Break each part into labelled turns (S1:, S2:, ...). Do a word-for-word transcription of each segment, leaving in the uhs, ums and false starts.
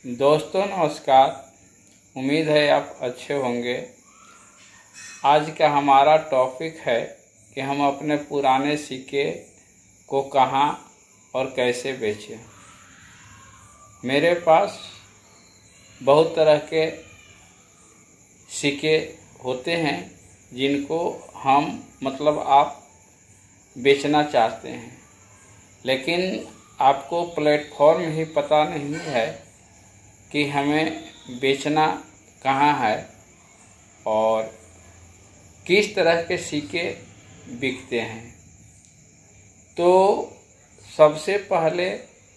S1: दोस्तों नमस्कार। उम्मीद है आप अच्छे होंगे। आज का हमारा टॉपिक है कि हम अपने पुराने सिक्के को कहाँ और कैसे बेचें। मेरे पास बहुत तरह के सिक्के होते हैं जिनको हम मतलब आप बेचना चाहते हैं, लेकिन आपको प्लेटफॉर्म ही पता नहीं है कि हमें बेचना कहाँ है और किस तरह के सिक्के बिकते हैं। तो सबसे पहले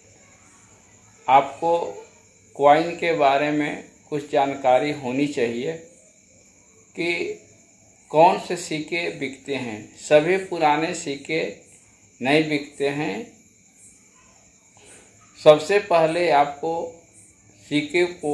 S1: आपको कॉइन के बारे में कुछ जानकारी होनी चाहिए कि कौन से सिक्के बिकते हैं। सभी पुराने सिक्के नहीं बिकते हैं। सबसे पहले आपको सिक्के को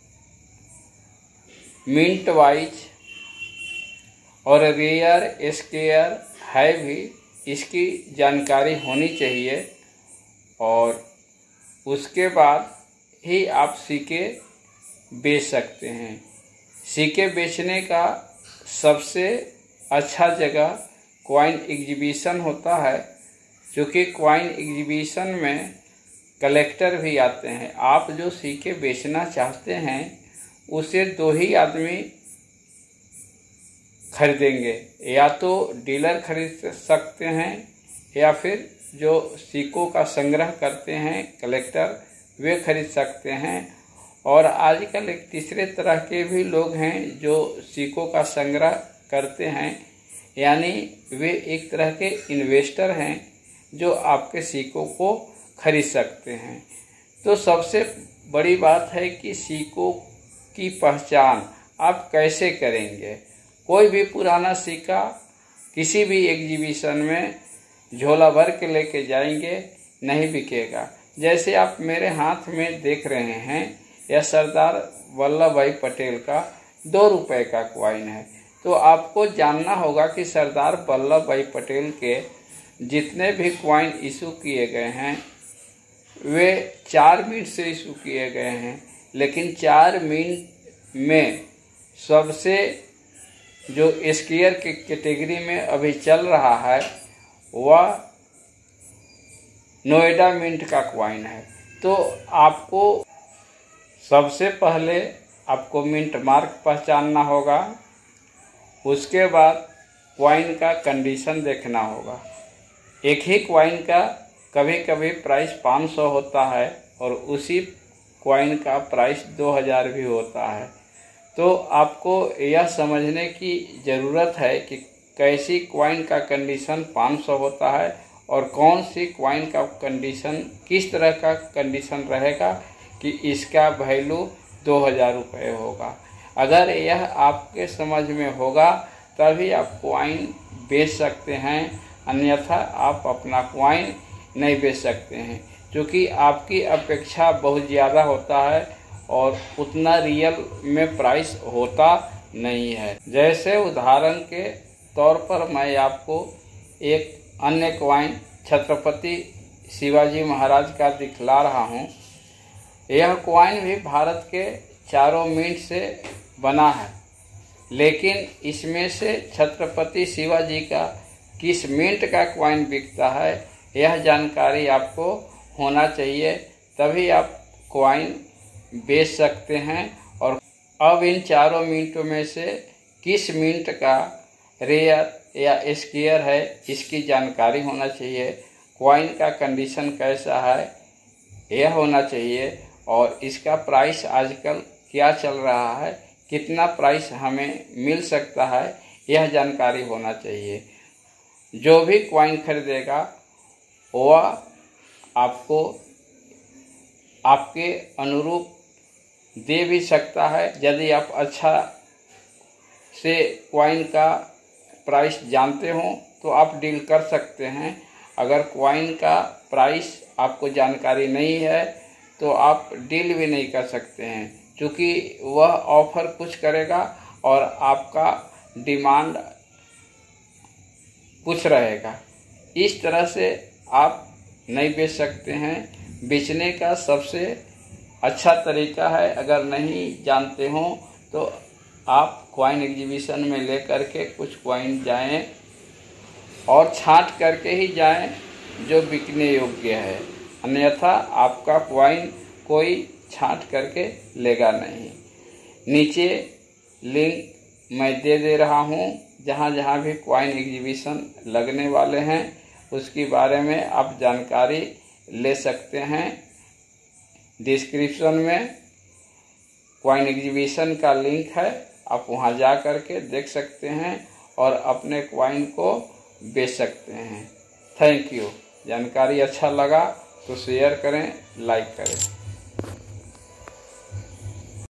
S1: मिंट वाइज और रेयर स्क्वायर है भी इसकी जानकारी होनी चाहिए और उसके बाद ही आप सिक्के बेच सकते हैं। सिक्के बेचने का सबसे अच्छा जगह कॉइन एग्जीबिशन होता है, क्योंकि कॉइन एग्जीबिशन में कलेक्टर भी आते हैं। आप जो सिक्के बेचना चाहते हैं उसे दो ही आदमी खरीदेंगे, या तो डीलर खरीद सकते हैं या फिर जो सिक्कों का संग्रह करते हैं कलेक्टर वे खरीद सकते हैं। और आजकल एक तीसरे तरह के भी लोग हैं जो सिक्कों का संग्रह करते हैं, यानी वे एक तरह के इन्वेस्टर हैं जो आपके सिक्कों को खरीद सकते हैं। तो सबसे बड़ी बात है कि सिक्कों की पहचान आप कैसे करेंगे। कोई भी पुराना सिक्का किसी भी एग्जीबिशन में झोला भर के लेके जाएंगे नहीं बिकेगा। जैसे आप मेरे हाथ में देख रहे हैं, यह सरदार वल्लभ भाई पटेल का दो रुपए का कॉइन है। तो आपको जानना होगा कि सरदार वल्लभ भाई पटेल के जितने भी कॉइन इशू किए गए हैं वे चार मिनट से इशू किए गए हैं, लेकिन चार मिनट में सबसे जो स्क्वायर के कैटेगरी में अभी चल रहा है वह नोएडा मिंट का कॉइन है। तो आपको सबसे पहले आपको मिंट मार्क पहचानना होगा, उसके बाद कॉइन का कंडीशन देखना होगा। एक ही कॉइन का कभी कभी प्राइस पाँच सौ होता है और उसी कॉइन का प्राइस दो हज़ार भी होता है। तो आपको यह समझने की ज़रूरत है कि कैसी कॉइन का कंडीशन पाँच सौ होता है और कौन सी कॉइन का कंडीशन किस तरह का कंडीशन रहेगा कि इसका वैल्यू दो हज़ार रुपये होगा। अगर यह आपके समझ में होगा तभी आप कॉइन बेच सकते हैं, अन्यथा आप अपना कॉइन नहीं बेच सकते हैं, क्योंकि आपकी अपेक्षा बहुत ज़्यादा होता है और उतना रियल में प्राइस होता नहीं है। जैसे उदाहरण के तौर पर मैं आपको एक अन्य कॉइन छत्रपति शिवाजी महाराज का दिखला रहा हूँ। यह कॉइन भी भारत के चारों मिंट से बना है, लेकिन इसमें से छत्रपति शिवाजी का किस मिंट का कॉइन बिकता है यह जानकारी आपको होना चाहिए, तभी आप कॉइन बेच सकते हैं। और अब इन चारों मिंटों में से किस मिंट का रेयर या स्क्वायर है इसकी जानकारी होना चाहिए। कॉइन का कंडीशन कैसा है यह होना चाहिए और इसका प्राइस आजकल क्या चल रहा है, कितना प्राइस हमें मिल सकता है यह जानकारी होना चाहिए। जो भी कॉइन खरीदेगा वह आपको आपके अनुरूप दे भी सकता है। यदि आप अच्छा से कॉइन का प्राइस जानते हो तो आप डील कर सकते हैं। अगर कॉइन का प्राइस आपको जानकारी नहीं है तो आप डील भी नहीं कर सकते हैं, क्योंकि वह ऑफर कुछ करेगा और आपका डिमांड कुछ रहेगा। इस तरह से आप नहीं बेच सकते हैं। बेचने का सबसे अच्छा तरीका है। अगर नहीं जानते हो तो आप कॉइन एग्जीबिशन में ले करके कुछ कॉइन जाएं और छांट करके ही जाएं जो बिकने योग्य है, अन्यथा आपका कॉइन कोई छांट करके लेगा नहीं। नीचे लिंक मैं दे दे रहा हूं, जहां जहां भी कॉइन एग्जीबिशन लगने वाले हैं उसके बारे में आप जानकारी ले सकते हैं। डिस्क्रिप्शन में कॉइन एग्जीबिशन का लिंक है, आप वहां जा करके देख सकते हैं और अपने कॉइन को बेच सकते हैं। Thank you. जानकारी अच्छा लगा तो शेयर करें, लाइक करें।